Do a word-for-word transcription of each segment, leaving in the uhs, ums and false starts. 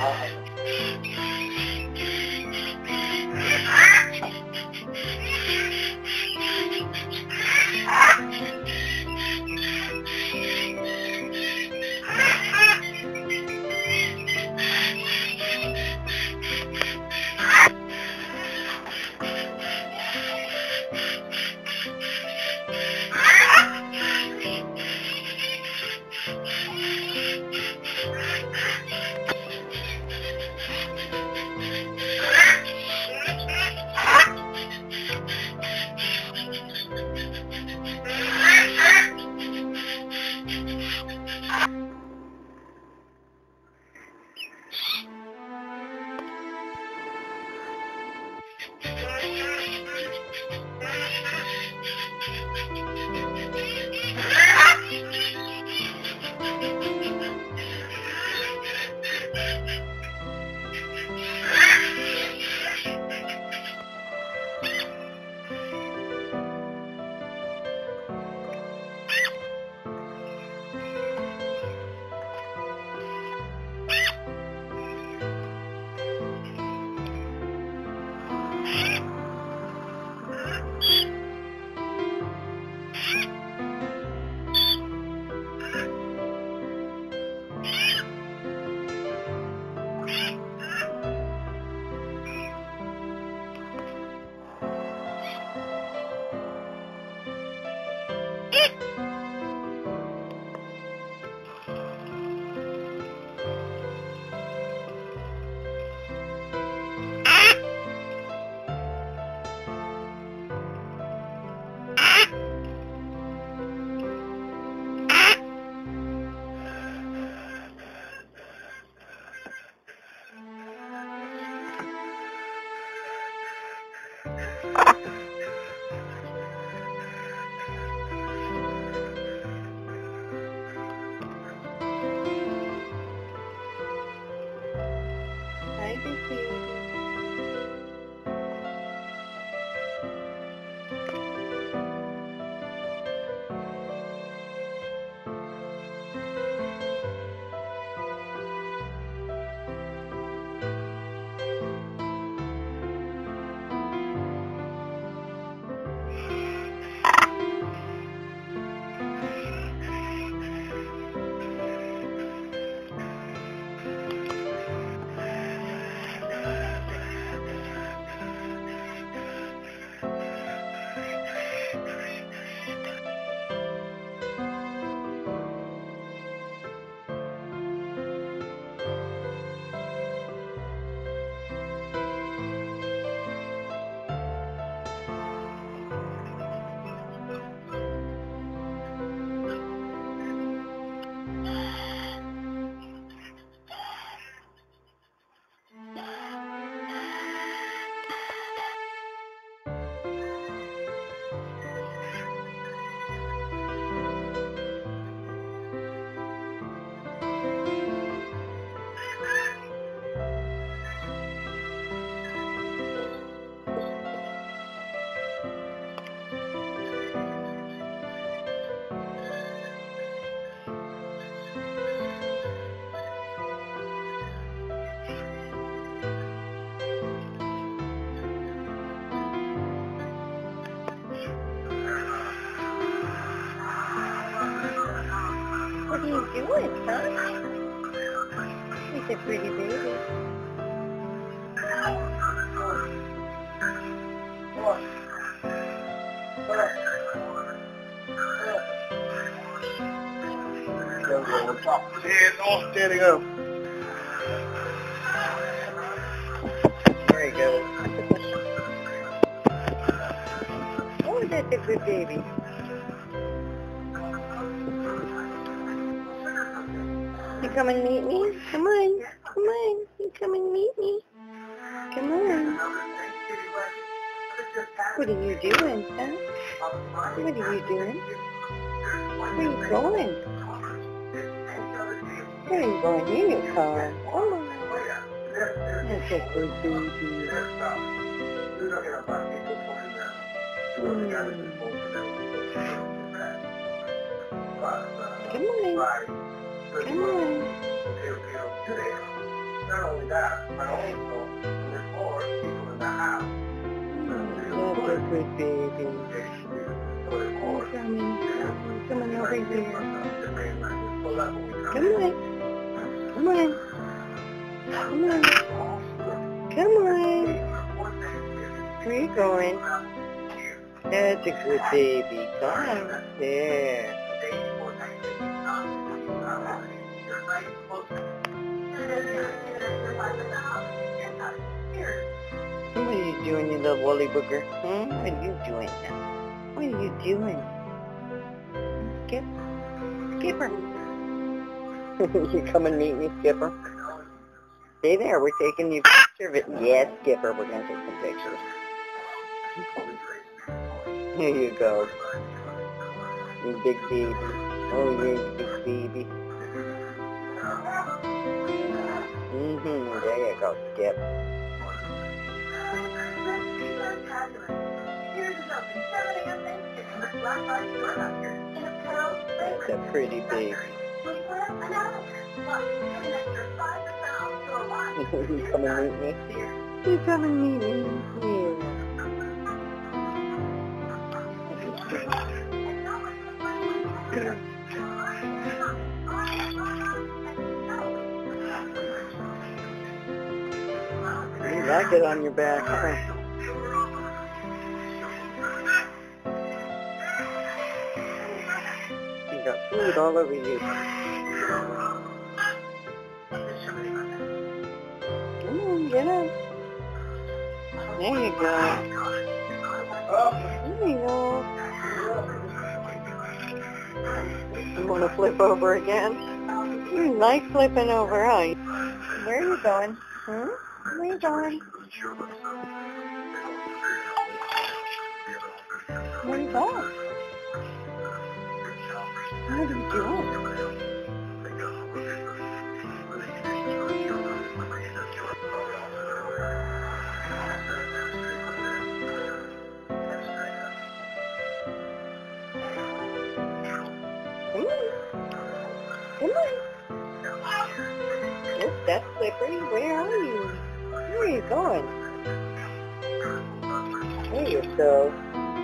Hi, Vicky. What are you doing, son? He's a pretty baby. Hands all standing up. There you go. Oh, that's a good baby. You come and meet me? Come on. Come on. You come and meet me. Come on. What are you doing, son? What are you doing? Where are you going? Where are you going? In your car. Oh. That's a good baby. Mm. Come on. Come on. not only that, but also there's more people in the house. That's a good baby. He's coming. He's coming over here. Come on. Come on. Come on. Come on. Where are you going? That's a good baby. Come on. There. What are you doing, you little woolly booger? Hmm? What are you doing? What are you doing? Skip? Skipper. You come and meet me, Skipper? Stay there. We're taking you a picture of it. Yes, Skipper. We're going to take some pictures. Here you go. You big baby. Oh, yeah, you big baby. Mm-hmm. There you go, Skip. That's a pretty baby. You come and meet me? You come and meet me? Yeah. You like it on your back, huh? You got food all over you. Come on, get up. There you go. There you go. You want to flip over again? You like flipping over, huh? Where are you going? Hmm? Where are you going? Where are you going? What are you doing? Come on. Come on. Oh, that's slippery. Where are you? Where are you going? There you go.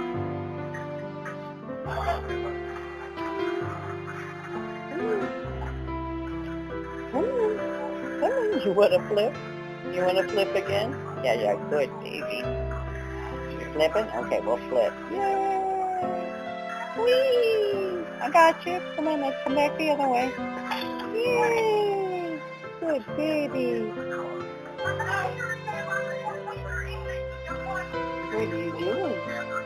Come on. Come on. You want to flip? You want to flip again? Yeah, yeah, good, baby. You flipping? Okay, we'll flip. Yay! Whee! I got you. Come on, let's come back the other way. Yay! Good baby. What are you doing?